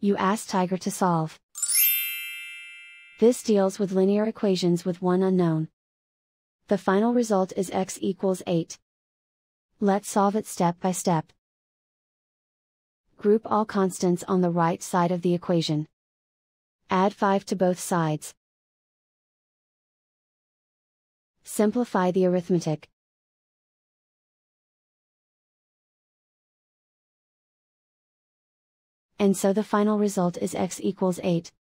You ask Tiger to solve. This deals with linear equations with one unknown. The final result is x equals 8. Let's solve it step by step. Group all constants on the right side of the equation. Add 5 to both sides. Simplify the arithmetic. And so the final result is x equals 8.